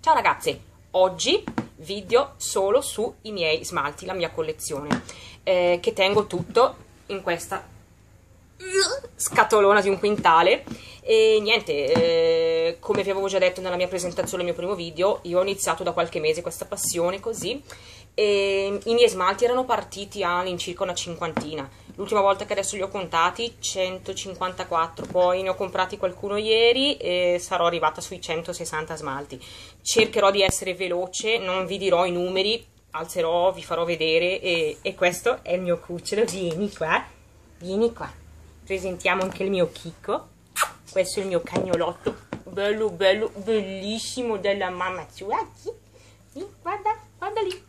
Ciao ragazze, oggi video solo sui miei smalti, la mia collezione, che tengo tutto in questa scatolona di 1 quintale. E niente, come vi avevo già detto nella mia presentazione, nel mio primo video, io ho iniziato da qualche mese questa passione così, e i miei smalti erano partiti all'incirca una cinquantina. L'ultima volta che adesso li ho contati 154, poi ne ho comprati qualcuno ieri e sarò arrivata sui 160 smalti. Cercherò di essere veloce, non vi dirò i numeri, alzerò, vi farò vedere. E questo è il mio cucciolo, vieni qua, presentiamo anche il mio Chicco. Questo è il mio cagnolotto, bello bello, bellissimo, della mamma sua. Guarda, guarda lì.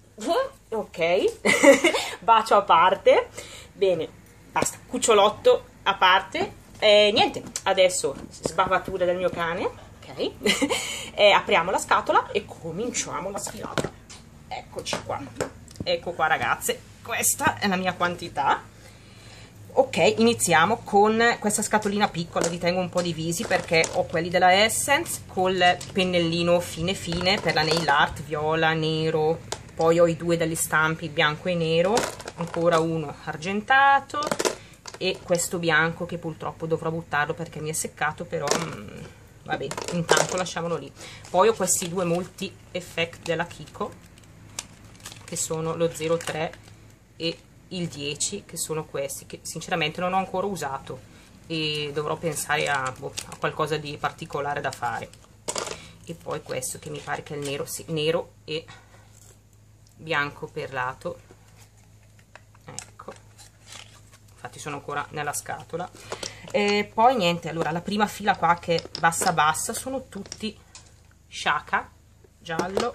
Ok, bacio a parte. Bene, basta, cucciolotto a parte. Niente, adesso sbavatura del mio cane, ok? Apriamo la scatola e cominciamo la sfilata. Eccoci qua, ecco qua ragazze, questa è la mia quantità. Ok, iniziamo con questa scatolina piccola, vi tengo un po' divisi perché ho quelli della Essence col pennellino fine fine per la nail art, viola, nero, poi ho i due degli stampi bianco e nero, ancora uno argentato e questo bianco che purtroppo dovrò buttarlo perché mi è seccato, però vabbè, intanto lasciamolo lì. Poi ho questi due multi effect della Kiko che sono lo 03 e il 10, che sono questi che sinceramente non ho ancora usato e dovrò pensare a qualcosa di particolare da fare. E poi questo che mi pare che è il nero, sì, nero e bianco perlato, ecco, infatti sono ancora nella scatola. E poi niente, allora la prima fila qua che è bassa bassa sono tutti Shaka giallo,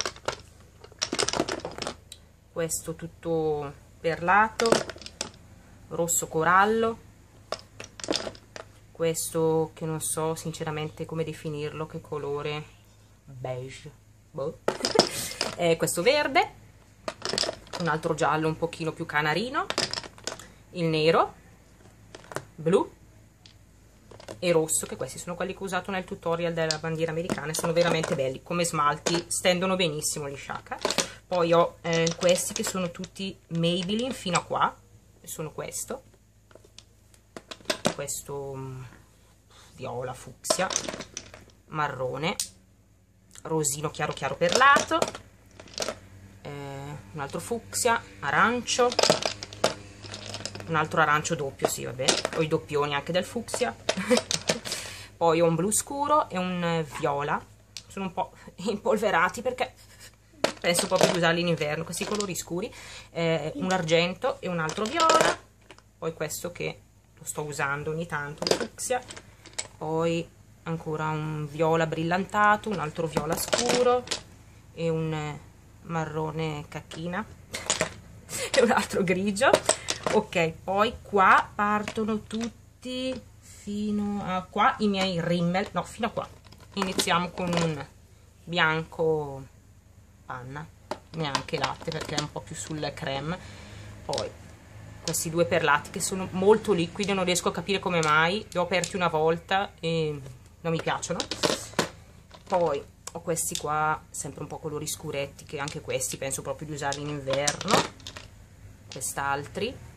questo tutto perlato, rosso corallo, questo che non so sinceramente come definirlo, che colore, beige, boh. Questo verde, un altro giallo un pochino più canarino, il nero, blu e rosso, che questi sono quelli che ho usato nel tutorial della bandiera americana, sono veramente belli come smalti, stendono benissimo gli Shaka. Poi ho questi che sono tutti Maybelline fino a qua, sono questo viola, fucsia, marrone, rosino chiaro chiaro perlato, un altro fucsia, arancio, un altro arancio doppio, sì vabbè, ho i doppioni anche del fucsia. Poi ho un blu scuro e un viola, sono un po' impolverati perché penso proprio di usarli in inverno, questi colori scuri, un argento e un altro viola, poi questo che lo sto usando ogni tanto, un fucsia, poi ancora un viola brillantato, un altro viola scuro e un marrone cacchina e un altro grigio. Ok, poi qua partono tutti fino a qua i miei Rimmel, no, fino a qua. Iniziamo con un bianco panna, neanche latte perché è un po' più sul creme. Poi questi due perlati che sono molto liquidi, non riesco a capire come mai, li ho aperti una volta e non mi piacciono. Poi ho questi qua sempre un po' colori scuretti, che anche questi penso proprio di usarli in inverno, quest'altri.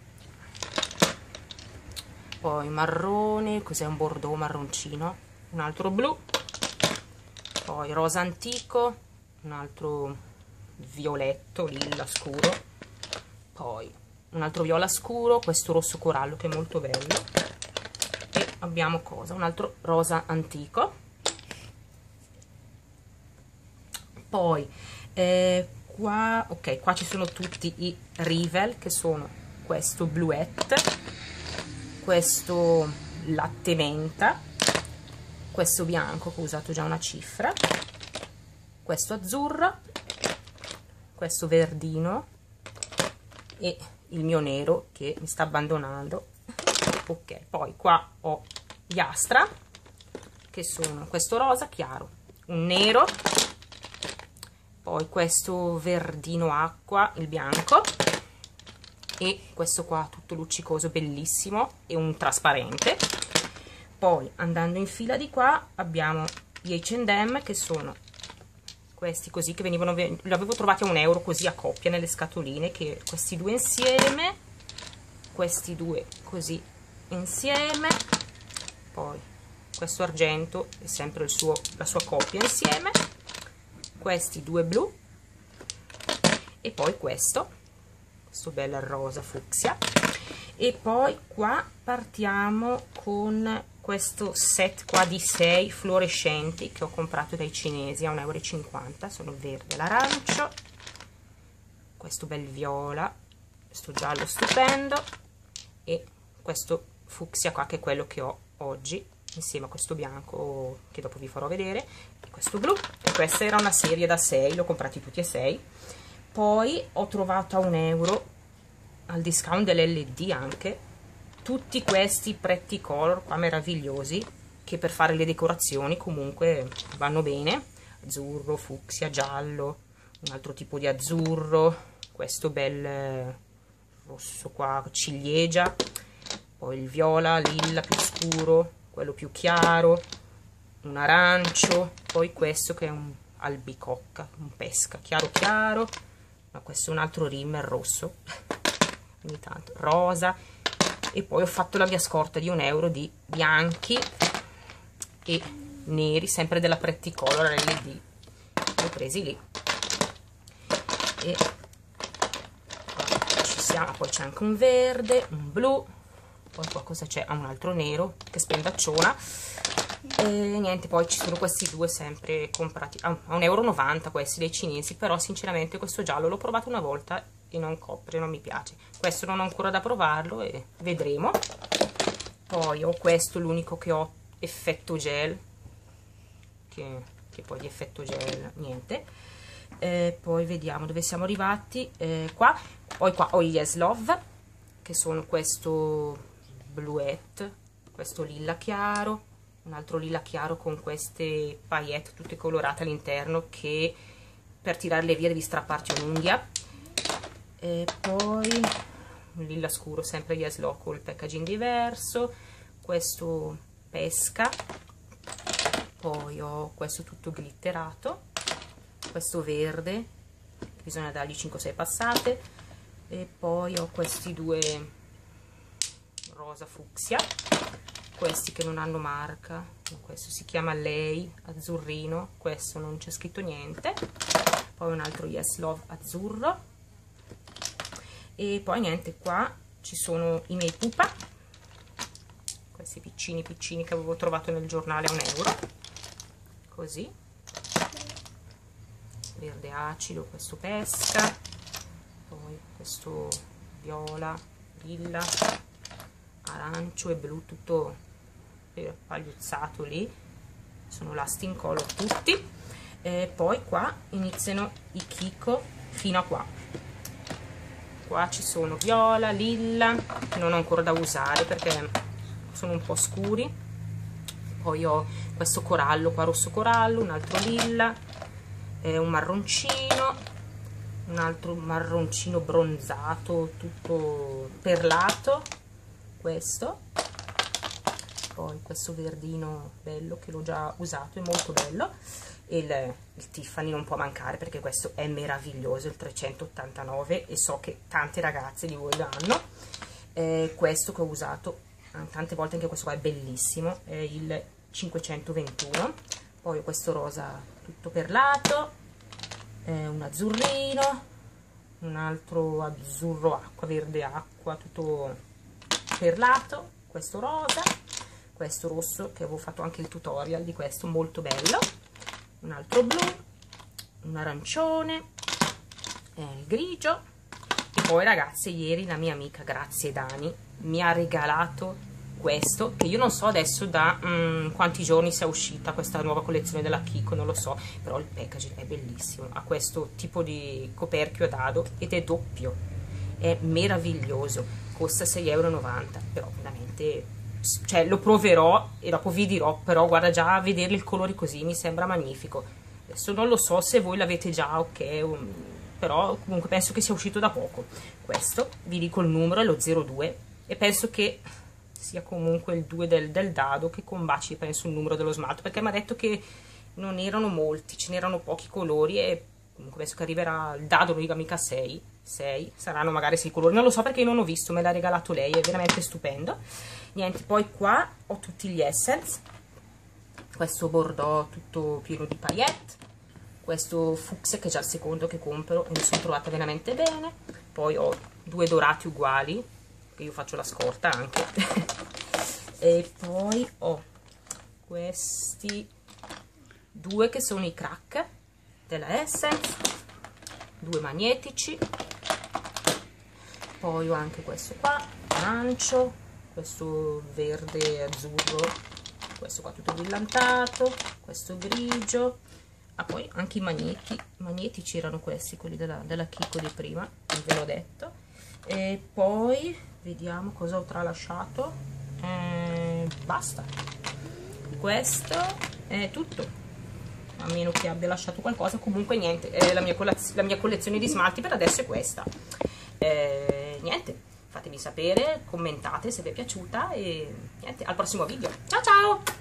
Poi marrone, cos'è, un bordeaux marroncino, un altro blu, poi rosa antico, un altro violetto lilla scuro, poi un altro viola scuro, questo rosso corallo che è molto bello, e abbiamo cosa? Un altro rosa antico. Poi qua, ok, qua ci sono tutti i Rivel che sono questo bluette, questo latte menta, questo bianco che ho usato già una cifra, questo azzurro, questo verdino e il mio nero che mi sta abbandonando. Ok, poi qua ho gli Astra che sono questo rosa chiaro, un nero, poi questo verdino acqua, il bianco, e questo qua tutto luccicoso bellissimo e un trasparente. Poi andando in fila di qua abbiamo gli H&M che sono questi così che venivano, li avevo trovati a €1 così a coppia nelle scatoline, che questi due insieme, questi due così insieme, poi questo argento è sempre la sua coppia insieme, questi due blu e poi questo bel rosa fucsia. E poi qua partiamo con questo set qua di 6 fluorescenti che ho comprato dai cinesi a €1,50, sono il verde, l'arancio, questo bel viola, questo giallo stupendo e questo fucsia qua che è quello che ho oggi insieme a questo bianco che dopo vi farò vedere, e questo blu. E questa era una serie da 6, l'ho comprati tutti e 6. Poi ho trovato a €1 al discount dell'LD anche tutti questi Pretty Color qua meravigliosi, che per fare le decorazioni comunque vanno bene, azzurro, fucsia, giallo, un altro tipo di azzurro, questo bel rosso qua ciliegia, poi il viola, lilla più scuro, quello più chiaro, un arancio, poi questo che è un albicocca, un pesca chiaro chiaro, ma questo è un altro rimmer rosso ogni tanto, rosa. E poi ho fatto la mia scorta di €1 di bianchi e neri, sempre della Pretty Color LD, li ho presi lì. E ci siamo, poi c'è anche un verde, un blu, poi qua cosa c'è? Un altro nero, che spendacciona. E niente, poi ci sono questi due sempre comprati a €1,90 questi dei cinesi, però sinceramente questo giallo l'ho provato una volta e non copre, non mi piace. Questo non ho ancora da provarlo e vedremo. Poi ho questo, l'unico che ho effetto gel, che poi di effetto gel niente. Poi vediamo dove siamo arrivati. Qua poi qua ho gli Yes Love, che sono questo bluette, questo lilla chiaro, un altro lilla chiaro con queste paillette tutte colorate all'interno, che per tirarle via devi strapparti un'unghia. E poi un lilla scuro, sempre Yes Love con il packaging diverso, questo pesca, poi ho questo tutto glitterato, questo verde, bisogna dargli 5-6 passate, e poi ho questi due rosa fucsia, questi che non hanno marca, questo si chiama Lei azzurrino, questo non c'è scritto niente, poi un altro Yes Love azzurro. E poi niente, qua ci sono i miei pupa, questi piccini piccini che avevo trovato nel giornale a €1, così, verde acido, questo pesca, poi questo viola, lilla, arancio e blu, tutto pagliuzzato lì, sono lasting color tutti. E poi qua iniziano i Kiko fino a qua. Qua ci sono viola, lilla, non ho ancora da usare perché sono un po' scuri. Poi ho questo corallo qua, rosso corallo, un altro lilla, un marroncino, un altro marroncino bronzato, tutto perlato, questo. Poi questo verdino bello che l'ho già usato, è molto bello. E il Tiffany non può mancare perché questo è meraviglioso, il 389, e so che tante ragazze di voi lo hanno. Questo che ho usato tante volte, anche questo qua è bellissimo, è il 521. Poi ho questo rosa tutto perlato, un azzurrino, un altro azzurro acqua, verde acqua, tutto perlato, questo rosa, questo rosso che avevo fatto anche il tutorial di questo, molto bello, un altro blu, un arancione, il grigio. E poi ragazze, ieri la mia amica, grazie Dani, mi ha regalato questo, che io non so adesso da quanti giorni sia uscita questa nuova collezione della Kiko, non lo so, però il packaging è bellissimo, ha questo tipo di coperchio a dado ed è doppio, è meraviglioso, costa €6,90, però veramente, cioè lo proverò e dopo vi dirò, però guarda, già a vederli il colore così mi sembra magnifico. Adesso non lo so se voi l'avete già, ok, però comunque penso che sia uscito da poco. Questo, vi dico il numero, è lo 02 e penso che sia comunque il 2 del dado, che combaci penso il numero dello smalto, perché mi ha detto che non erano molti, ce n'erano pochi colori e comunque penso che arriverà il dado Origamica 6, saranno magari 6 colori, non lo so perché non ho visto, me l'ha regalato lei, è veramente stupendo. Niente, poi qua ho tutti gli Essence, questo bordeaux tutto pieno di paillette, questo fucsia che è già il secondo che compro e mi sono trovata veramente bene, poi ho 2 dorati uguali, che io faccio la scorta anche, e poi ho questi 2 che sono i crack della Essence, 2 magnetici, poi ho anche questo qua, arancio, questo verde azzurro, questo qua tutto brillantato, questo grigio, poi anche i magnetici erano questi, quelli della Kiko di prima, ve l'ho detto, e poi vediamo cosa ho tralasciato, basta, questo è tutto, a meno che abbia lasciato qualcosa. Comunque niente, la mia collezione di smalti per adesso è questa, niente, fatemi sapere, commentate se vi è piaciuta e niente, al prossimo video, ciao ciao!